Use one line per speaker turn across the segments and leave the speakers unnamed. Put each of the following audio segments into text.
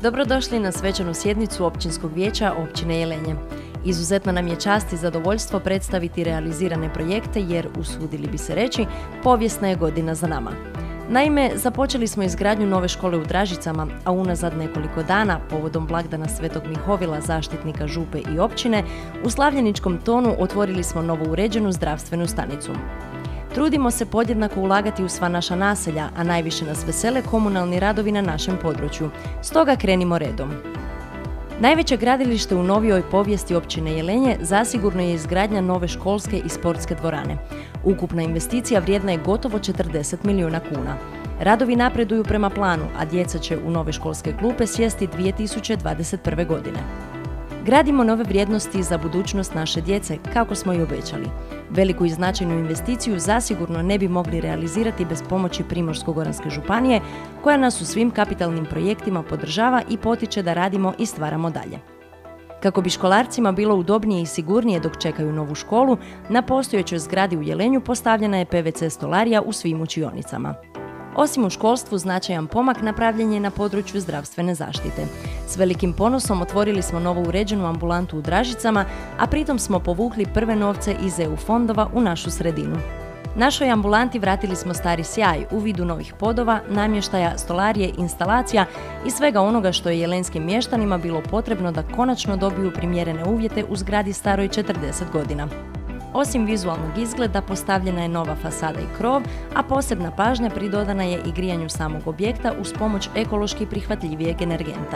Dobrodošli na svečanu sjednicu Općinskog vijeća Općine Jelenje. Izuzetno nam je čast i zadovoljstvo predstaviti realizirane projekte jer, usudili bi se reći, povijesna je godina za nama. Naime, započeli smo izgradnju nove škole u Dražicama, a unazad nekoliko dana, povodom blagdana Svetog Mihovila, zaštitnika župe i općine, u Slavljeničkom Tonu otvorili smo novo uređenu zdravstvenu stanicu. Trudimo se podjednako ulagati u sva naša naselja, a najviše nas vesele komunalni radovi na našem području. Stoga krenimo redom. Najveće gradilište u novijoj povijesti općine Jelenje zasigurno je izgradnja nove školske i sportske dvorane. Ukupna investicija vrijedna je gotovo 40 milijuna kuna. Radovi napreduju prema planu, a djeca će u nove školske klupe sjesti 2021. godine. Gradimo nove vrijednosti za budućnost naše djece, kako smo i obećali. Veliku i značajnu investiciju zasigurno ne bi mogli realizirati bez pomoći Primorsko-goranske županije, koja nas u svim kapitalnim projektima podržava i potiče da radimo i stvaramo dalje. Kako bi školarcima bilo udobnije i sigurnije dok čekaju novu školu, na postojećoj zgradi u Jelenju postavljena je PVC stolarija u svim učionicama. Osim u školstvu, značajan pomak napravljen je na području zdravstvene zaštite. S velikim ponosom otvorili smo novo uređenu ambulantu u Dražicama, a pritom smo povukli prve novce iz EU fondova u našu sredinu. Našoj ambulanti vratili smo stari sjaj u vidu novih podova, namještaja, stolarije, instalacija i svega onoga što je jelenskim mještanima bilo potrebno da konačno dobiju primjerene uvjete u zgradi staroj 40 godina. Osim vizualnog izgleda, postavljena je nova fasada i krov, a posebna pažnja pridodana je i grijanju samog objekta uz pomoć ekološki prihvatljivijeg energenta.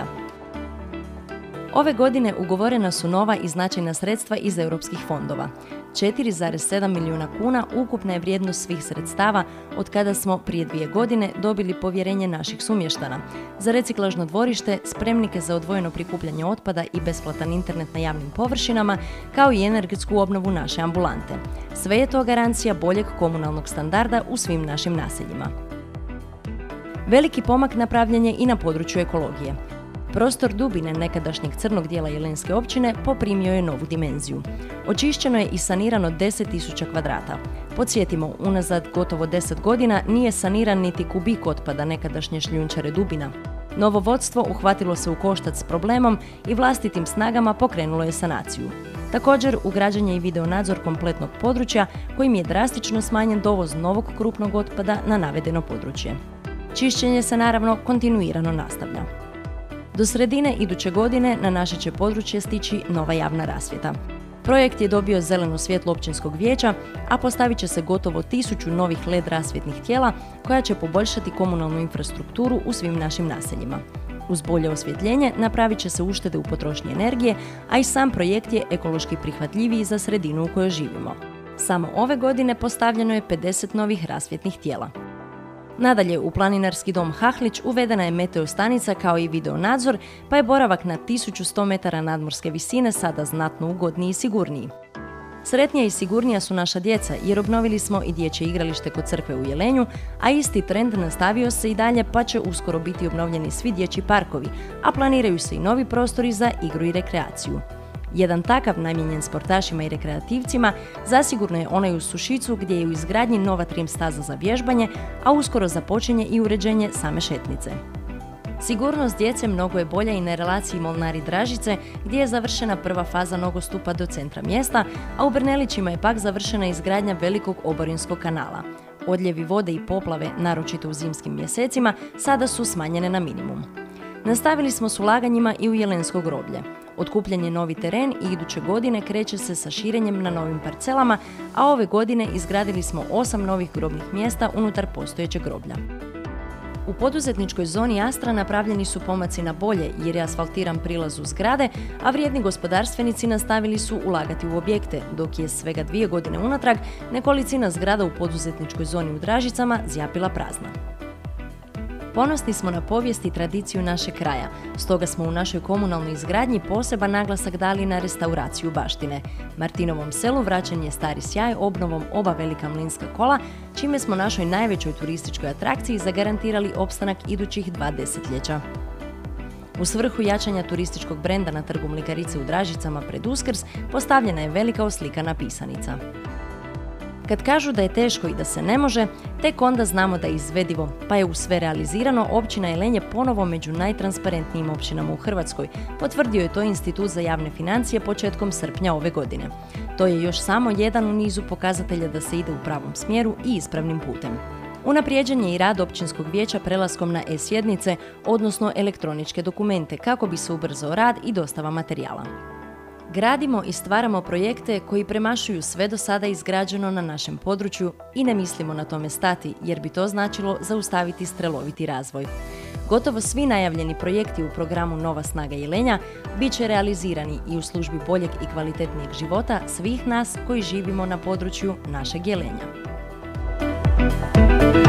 Ove godine ugovorena su nova i značajna sredstva iz europskih fondova. 4,7 milijuna kuna ukupna je vrijednost svih sredstava od kada smo prije 2 godine dobili povjerenje naših sumještana za reciklažno dvorište, spremnike za odvojeno prikupljanje otpada i besplatan internet na javnim površinama, kao i energetsku obnovu naše ambulante. Sve je to garancija boljeg komunalnog standarda u svim našim naseljima. Veliki pomak napravljen je i na području ekologije. Prostor dubine nekadašnjeg crnog dijela Jelenske općine poprimio je novu dimenziju. Očišćeno je i sanirano 10.000 kvadrata. Podsjetimo, unazad gotovo 10 godina nije saniran niti kubik otpada nekadašnje šljunčare Dubina. Novo vodstvo uhvatilo se u koštac s problemom i vlastitim snagama pokrenulo je sanaciju. Također, ugrađen je i videonadzor kompletnog područja kojim je drastično smanjen dovoz novog krupnog otpada na navedeno područje. Čišćenje se naravno kontinuirano nastavlja. Do sredine iduće godine na naše će područje stići nova javna rasvjeta. Projekt je dobio zeleno svjetlo općinskog vijeća, a postavit će se gotovo 1000 novih LED rasvjetnih tijela koja će poboljšati komunalnu infrastrukturu u svim našim naseljima. Uz bolje osvjetljenje napravit će se uštede u potrošnji energije, a i sam projekt je ekološki prihvatljiviji za sredinu u kojoj živimo. Samo ove godine postavljeno je 50 novih rasvjetnih tijela. Nadalje, u planinarski dom Hahlić uvedena je meteostanica kao i videonadzor, pa je boravak na 1100 metara nadmorske visine sada znatno ugodniji i sigurniji. Sretnija i sigurnija su naša djeca jer obnovili smo i dječje igralište kod crkve u Jelenju, a isti trend nastavio se i dalje pa će uskoro biti obnovljeni svi dječji parkovi, a planiraju se i novi prostori za igru i rekreaciju. Jedan takav namijenjen sportašima i rekreativcima zasigurno je onaj u Sušicu gdje je u izgradnji nova trim staza za vježbanje, a uskoro započinje i uređenje same šetnice. Sigurnost djece mnogo je bolja i na relaciji Molnari Dražice gdje je završena prva faza nogostupa do centra mjesta, a u Brnelićima je pak završena izgradnja velikog oborinskog kanala. Odljevi vode i poplave, naročito u zimskim mjesecima, sada su smanjene na minimum. Nastavili smo s ulaganjima i u Jelensko groblje. Otkupljen je novi teren i iduće godine kreće se sa širenjem na novim parcelama, a ove godine izgradili smo 8 novih grobnih mjesta unutar postojećeg groblja. U poduzetničkoj zoni Astra napravljeni su pomaci na bolje jer je asfaltiran prilaz u zgrade, a vrijedni gospodarstvenici nastavili su ulagati u objekte, dok je svega 2 godine unatrag nekolicina zgrada u poduzetničkoj zoni u Dražicama zjapila prazna. Ponosni smo na povijest i tradiciju našeg kraja, stoga smo u našoj komunalnoj izgradnji poseban naglasak dali na restauraciju baštine. Martinovom selu vraćen je stari sjaj obnovom oba velika mlinska kola, čime smo našoj najvećoj turističkoj atrakciji zagarantirali opstanak idućih 2 desetljeća. U svrhu jačanja turističkog brenda na trgu Mlikarice u Dražicama pred Uskrs postavljena je velika oslikana pisanica. Kad kažu da je teško i da se ne može, tek onda znamo da je izvedivo, pa je uz sve realizirano općina Jelenje ponovo među najtransparentnijim općinama u Hrvatskoj. Potvrdio je to Institut za javne financije početkom srpnja ove godine. To je još samo jedan u nizu pokazatelja da se ide u pravom smjeru i ispravnim putem. Unaprijeđen je i rad općinskog vijeća prelaskom na e-sjednice, odnosno elektroničke dokumente, kako bi se ubrzao rad i dostava materijala. Gradimo i stvaramo projekte koji premašuju sve do sada izgrađeno na našem području i ne mislimo na tome stati, jer bi to značilo zaustaviti streloviti razvoj. Gotovo svi najavljeni projekti u programu Nova snaga Jelenja bit će realizirani i u službi boljeg i kvalitetnijeg života svih nas koji živimo na području našeg Jelenja.